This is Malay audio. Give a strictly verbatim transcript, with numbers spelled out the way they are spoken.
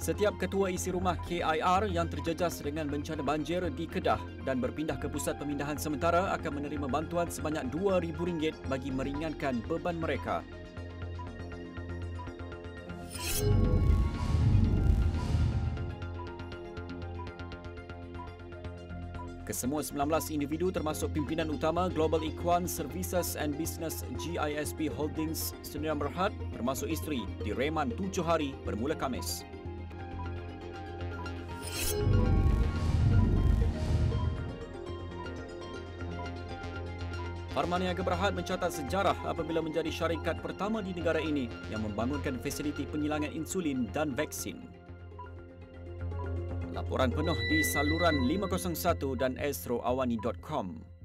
Setiap ketua isi rumah K I R yang terjejas dengan bencana banjir di Kedah dan berpindah ke pusat pemindahan sementara akan menerima bantuan sebanyak dua ribu ringgit bagi meringankan beban mereka. Kesemua sembilan belas individu termasuk pimpinan utama Global Equine Services and Business G I S B Holdings Sdn Bhd termasuk isteri direman tujuh hari bermula Khamis. Farmaniaga Berhad mencatat sejarah apabila menjadi syarikat pertama di negara ini yang membangunkan fasiliti penyilangan insulin dan vaksin. Laporan penuh di saluran lima kosong satu dan astro awani dot com.